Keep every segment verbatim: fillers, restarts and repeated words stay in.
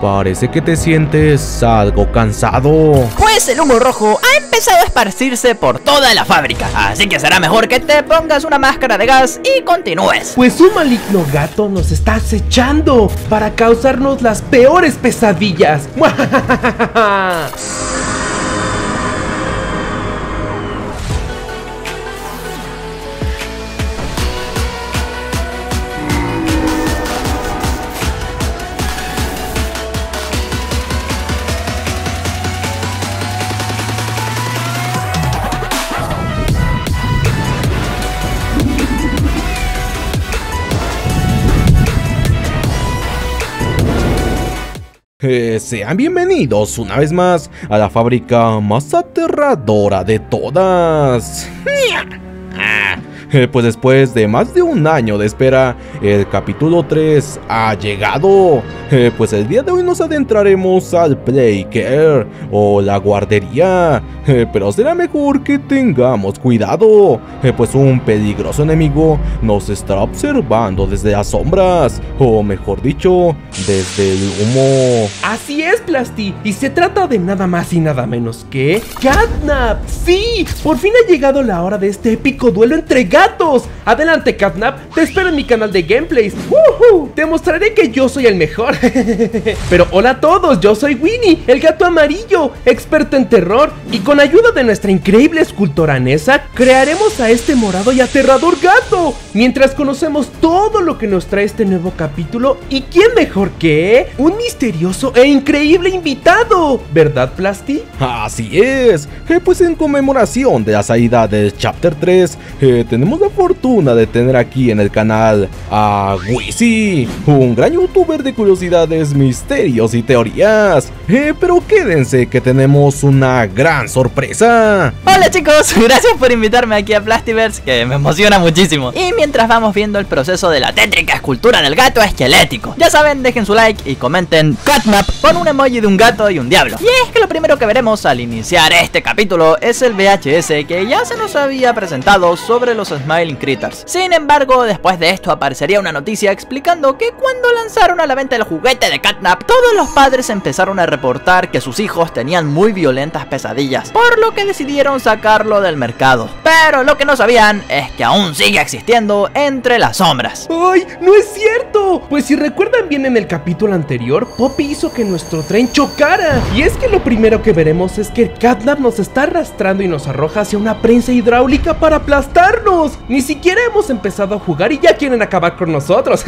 Parece que te sientes algo cansado. Pues el humo rojo ha empezado a esparcirse por toda la fábrica, así que será mejor que te pongas una máscara de gas y continúes. Pues un maligno gato nos está acechando para causarnos las peores pesadillas. Eh, sean bienvenidos una vez más a la fábrica más aterradora de todas. Eh, pues después de más de un año de espera, el capítulo tres ha llegado. Eh, pues el día de hoy nos adentraremos al Playcare o la guardería. Eh, pero será mejor que tengamos cuidado, eh, pues un peligroso enemigo nos estará observando desde las sombras, o mejor dicho, desde el humo. Así es, Plasti, y se trata de nada más y nada menos que Catnap. ¡Sí! Por fin ha llegado la hora de este épico duelo entre gatos. Adelante, Catnap, te espero en mi canal de gameplays. ¡Woohoo! Te mostraré que yo soy el mejor. Pero hola a todos, yo soy Winnie, el gato amarillo, experto en terror, y con ayuda de nuestra increíble escultora Nessa, crearemos a este morado y aterrador gato, mientras conocemos todo lo que nos trae este nuevo capítulo. ¿Y quién mejor que un misterioso e increíble invitado? ¿Verdad, Plasti? Así es, eh, pues en conmemoración de la salida del Chapter tres, eh, tenemos la fortuna de tener aquí en el canal a Wizzy, un gran youtuber de curiosidades, misterios y teorías. Eh, pero quédense que tenemos una gran sorpresa. Hola chicos, gracias por invitarme aquí a Plastiverse, que me emociona muchísimo. Y mientras vamos viendo el proceso de la tétrica escultura del gato esquelético, ya saben, dejen su like y comenten Catnap con un emoji de un gato y un diablo. Y es que lo primero que veremos al iniciar este capítulo es el V H S que ya se nos había presentado sobre los Smiling Critters. Sin embargo, después de esto aparecería una noticia explicando que cuando lanzaron a la venta el juguete de Catnap, todos los padres empezaron a reportar que sus hijos tenían muy violentas pesadillas, por lo que decidieron sacarlo del mercado. Pero lo que no sabían es que aún sigue existiendo entre las sombras. ¡Ay, no es cierto! Pues si recuerdan bien, en el capítulo anterior, Poppy hizo que nuestro tren chocara. Y es que lo primero que veremos es que Catnap nos está arrastrando y nos arroja hacia una prensa hidráulica para aplastarnos. Ni siquiera hemos empezado a jugar y ya quieren acabar con nosotros.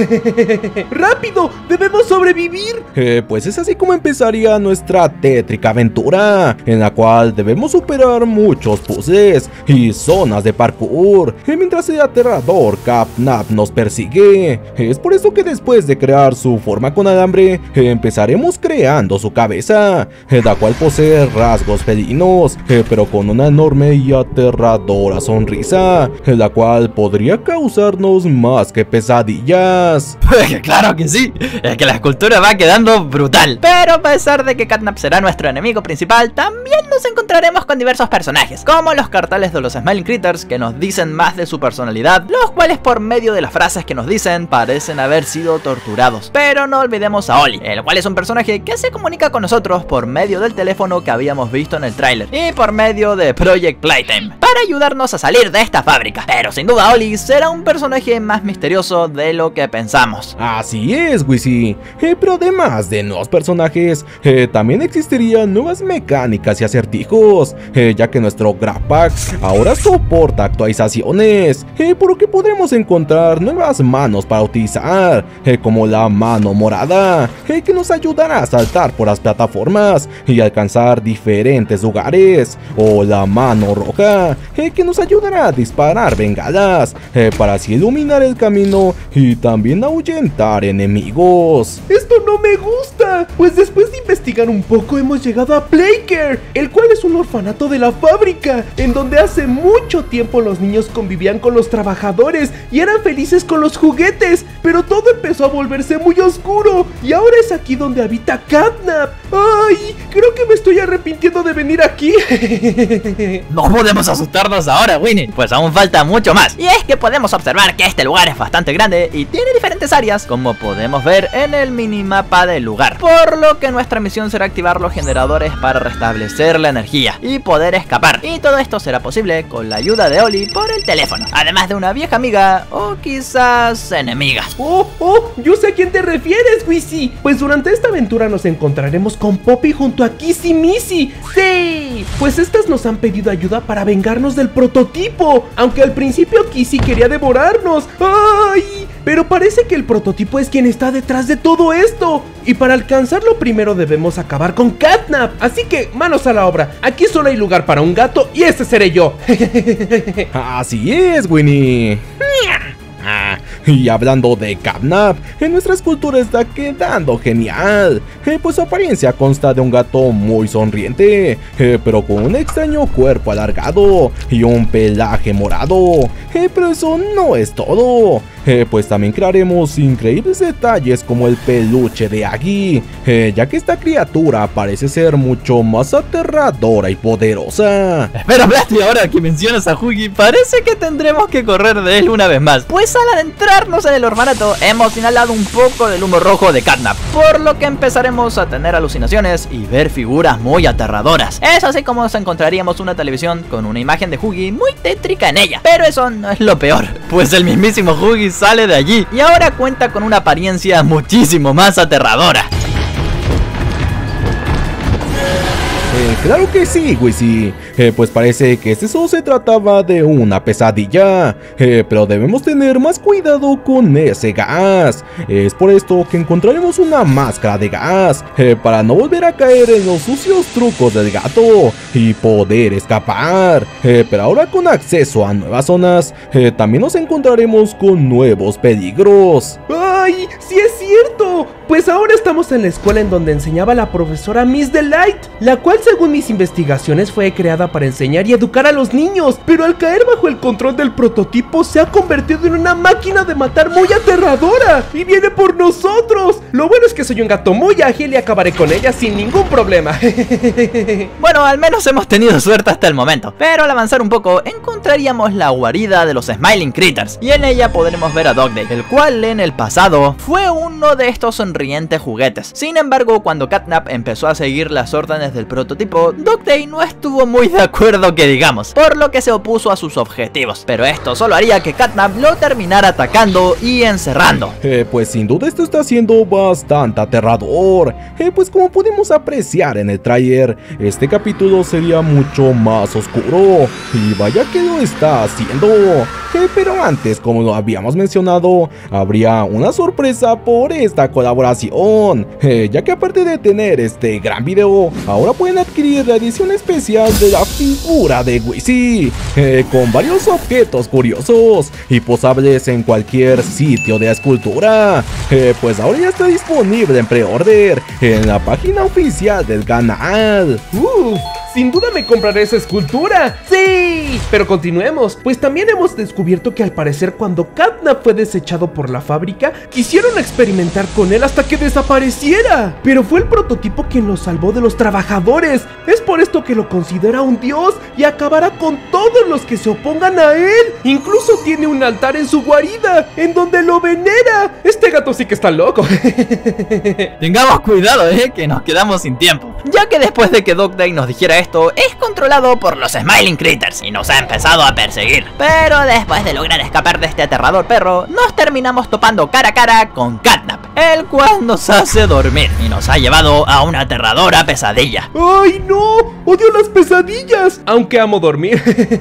¡Rápido! ¡Debemos sobrevivir! Eh, pues es así como empezaría nuestra tétrica aventura, en la cual debemos superar muchos puzzles y zonas de parkour, eh, mientras el aterrador Catnap nos persigue. Es por eso que después de crear su forma con alambre, eh, empezaremos creando su cabeza, eh, la cual posee rasgos felinos, eh, pero con una enorme y aterradora sonrisa, eh, la cual podría causarnos más que pesadillas. Claro que sí, es que la escultura va quedando brutal. Pero a pesar de que Catnap será nuestro enemigo principal, también nos encontraremos con diversos personajes, como los carteles de los Smiling Critters, que nos dicen más de su personalidad, los cuales por medio de las frases que nos dicen parecen haber sido torturados. Pero no olvidemos a Oli, el cual es un personaje que se comunica con nosotros por medio del teléfono que habíamos visto en el tráiler, y por medio de Project Playtime, para ayudarnos a salir de esta fábrica. Pero sin duda Oli será un personaje más misterioso de lo que pensamos. Así es, Wizzy, eh, pero además de nuevos personajes, eh, también existirían nuevas mecánicas y acertijos, eh, ya que nuestro Grappack ahora soporta actualizaciones, eh, por lo que podremos encontrar nuevas manos para utilizar, eh, como la mano morada, eh, que nos ayudará a saltar por las plataformas y alcanzar diferentes lugares, o la mano roja, eh, que nos ayudará a disparar bengalas, eh, para así iluminar el camino y también ahuyentar enemigos. ¡Esto no me gusta! Pues después de investigar investigar un poco hemos llegado a Playcare, el cual es un orfanato de la fábrica, en donde hace mucho tiempo los niños convivían con los trabajadores y eran felices con los juguetes, pero todo empezó a volverse muy oscuro y ahora es aquí donde habita Catnap. ¡Ay! Creo que me estoy arrepintiendo de venir aquí. No podemos asustarnos ahora, Winnie, pues aún falta mucho más. Y es que podemos observar que este lugar es bastante grande y tiene diferentes áreas, como podemos ver en el minimapa del lugar. Por lo que nuestra misión será activar los generadores para restablecer la energía y poder escapar. Y todo esto será posible con la ayuda de Oli por el teléfono, además de una vieja amiga o quizás enemiga. Oh, oh, yo sé a quién te refieres, Wizzy. Pues durante esta aventura nos encontraremos con Poppy junto a Kissy Missy. ¡Sí! Pues estas nos han pedido ayuda para vengarnos del prototipo, aunque al principio Kissy quería devorarnos. ¡Ay! Pero parece que el prototipo es quien está detrás de todo esto. Y para alcanzarlo primero debemos acabar con Catnap. Así que manos a la obra. Aquí solo hay lugar para un gato y ese seré yo. Así es, Winnie. Ah, y hablando de Catnap, en nuestra escultura está quedando genial, eh, pues su apariencia consta de un gato muy sonriente, eh, pero con un extraño cuerpo alargado y un pelaje morado, eh, pero eso no es todo, eh, pues también crearemos increíbles detalles como el peluche de Aggie, eh, ya que esta criatura parece ser mucho más aterradora y poderosa. Espera, Blasty, ahora que mencionas a Huggy, parece que tendremos que correr de él una vez más, pues al adentrarnos en el orfanato hemos inhalado un poco del humo rojo de Catnap, por lo que empezaremos a tener alucinaciones y ver figuras muy aterradoras. Es así como nos encontraríamos una televisión con una imagen de Huggy muy tétrica en ella, pero eso no es lo peor, pues el mismísimo Huggy sale de allí y ahora cuenta con una apariencia muchísimo más aterradora. Eh, claro que sí, Wizzy, eh, pues parece que eso se trataba de una pesadilla, eh, pero debemos tener más cuidado con ese gas. Es por esto que encontraremos una máscara de gas, eh, para no volver a caer en los sucios trucos del gato y poder escapar, eh, pero ahora con acceso a nuevas zonas, eh, también nos encontraremos con nuevos peligros. ¡Ay! ¡Sí es cierto! Pues ahora estamos en la escuela en donde enseñaba la profesora Miss Delight, la cual según mis investigaciones fue creada para enseñar y educar a los niños, pero al caer bajo el control del prototipo se ha convertido en una máquina de matar muy aterradora y viene por nosotros. Lo bueno es que soy un gato muy ágil y acabaré con ella sin ningún problema. Bueno, al menos hemos tenido suerte hasta el momento, pero al avanzar un poco encontraríamos la guarida de los Smiling Critters y en ella podremos ver a Dog Day, el cual en el pasado fue uno de estos sonrientes juguetes. Sin embargo, cuando Catnap empezó a seguir las órdenes del prototipo, Dog Day no estuvo muy de acuerdo que digamos, por lo que se opuso a sus objetivos, pero esto solo haría que Catnap lo terminara atacando y encerrando. Eh, pues sin duda esto está siendo bastante aterrador, eh, pues como pudimos apreciar en el tráiler, este capítulo sería mucho más oscuro, y vaya que lo está haciendo, eh, pero antes, como lo habíamos mencionado, habría una sorpresa por esta colaboración, eh, ya que aparte de tener este gran video, ahora pueden adquirir la edición especial de la figura de Wizzy, eh, con varios objetos curiosos y posables en cualquier sitio de escultura, eh, pues ahora ya está disponible en pre-order en la página oficial del canal. ¡Uf! Sin duda me compraré esa escultura. ¡Sí! Pero continuemos, pues también hemos descubierto que al parecer cuando Catnap fue desechado por la fábrica, quisieron experimentar con él hasta que desapareciera. Pero fue el prototipo quien lo salvó de los trabajadores. Es por esto que lo considera un dios y acabará con todos los que se opongan a él. Incluso tiene un altar en su guarida, en donde lo venera. Este gato sí que está loco. Tengamos cuidado, eh, que nos quedamos sin tiempo, ya que después de que Dog Day nos dijera esto, es controlado por los Smiling Critters y nos ha empezado a perseguir. Pero después de lograr escapar de este aterrador perro, nos terminamos topando cara a cara con Catnap, el cual nos hace dormir y nos ha llevado a una aterradora pesadilla. ¡Ay, no! Odio las pesadillas, aunque amo dormir.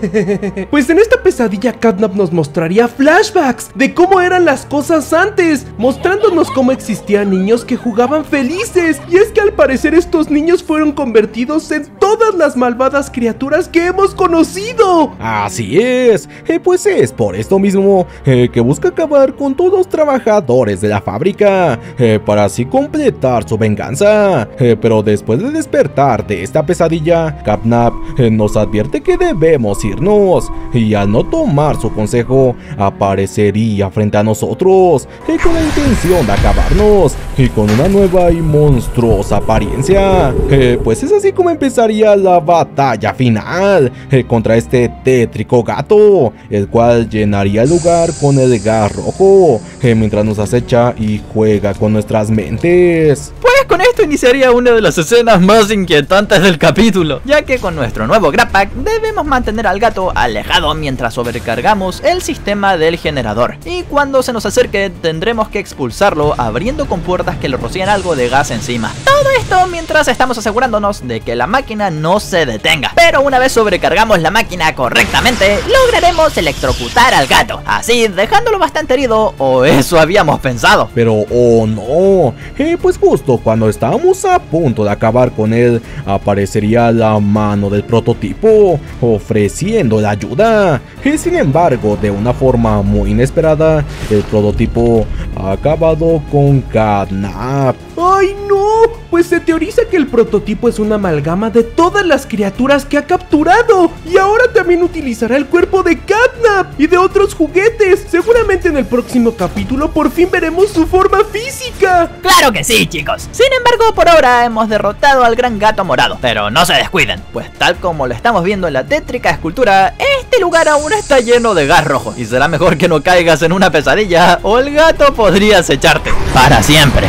Pues en esta pesadilla Catnap nos mostraría flashbacks de cómo eran las cosas antes, mostrándonos cómo existían niños que jugaban felices. Y es que al parecer estos niños fueron convertidos en todas las malvadas criaturas que hemos conocido. Así es, eh, pues es por esto mismo eh, que busca acabar con todos los trabajadores de la fábrica, eh, para así completar su venganza. Eh, pero después de despertar de esta pesadilla, Catnap eh, nos advierte que debemos irnos, y al no tomar su consejo, aparecería frente a nosotros, eh, con la intención de acabarnos, y con una nueva y monstruosa apariencia. Eh, pues es así como empezaría la batalla final eh, contra este tétrico gato, el cual llenaría el lugar con el gas rojo, eh, mientras nos acecha y juega con nuestras mentes. Pues con esto iniciaría una de las escenas más inquietantes del capítulo, ya que con nuestro nuevo Grab Pack debemos mantener al gato alejado mientras sobrecargamos el sistema del generador, y cuando se nos acerque tendremos que expulsarlo abriendo compuertas que le rocían algo de gas encima. Todo esto mientras estamos asegurándonos de que la máquina no se detenga, pero una vez sobrecargamos la máquina correctamente lograremos electrocutar al gato, así dejándolo bastante herido, o eso habíamos pensado. Pero oh no, eh, pues justo cuando estábamos a punto de acabar con él, aparecería la mano del prototipo ofreciendo la ayuda. Eh, sin embargo, de una forma muy inesperada, el prototipo ha acabado con Catnap. ¡Ay no! Pues se teoriza que el prototipo es una amalgama de todas las criaturas que ha capturado, y ahora también utilizará el cuerpo de Catnap y de otros juguetes. Seguramente en el próximo capítulo por fin veremos su forma física. ¡Claro que sí, chicos! Sin embargo, por ahora hemos derrotado al gran gato morado, pero no se descuiden, pues tal como lo estamos viendo en la tétrica escultura, este lugar aún está lleno de gas rojo, y será mejor que no caigas en una pesadilla o el gato podría acecharte para siempre.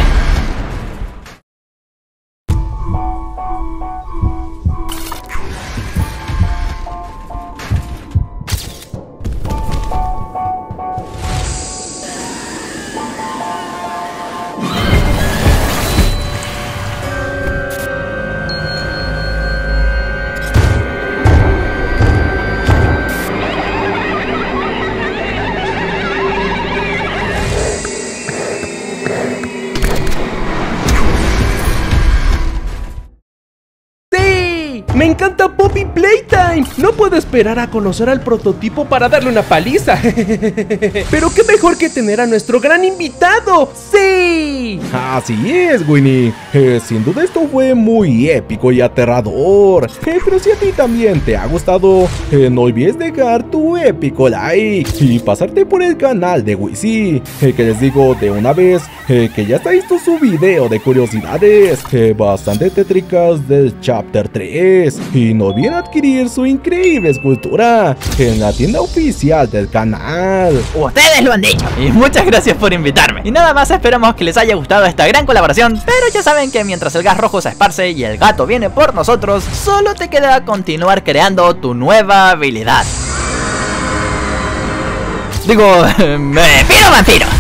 ¡Me encanta Poppy Playtime! No puedo esperar a conocer al prototipo para darle una paliza. Pero qué mejor que tener a nuestro gran invitado. ¡Sí! Así es, Winnie. Eh, sin duda esto fue muy épico y aterrador. Eh, pero si a ti también te ha gustado, eh, no olvides dejar tu épico like y pasarte por el canal de Wizzy. Eh, que les digo de una vez eh, que ya está listo su video de curiosidades eh, bastante tétricas del Chapter tres. Y no olviden adquirir su increíble escultura en la tienda oficial del canal. Ustedes lo han dicho, y muchas gracias por invitarme. Y nada más, esperamos que les haya gustado esta gran colaboración. Pero ya saben que mientras el gas rojo se esparce y el gato viene por nosotros, solo te queda continuar creando tu nueva habilidad. Digo, me pido vampiro.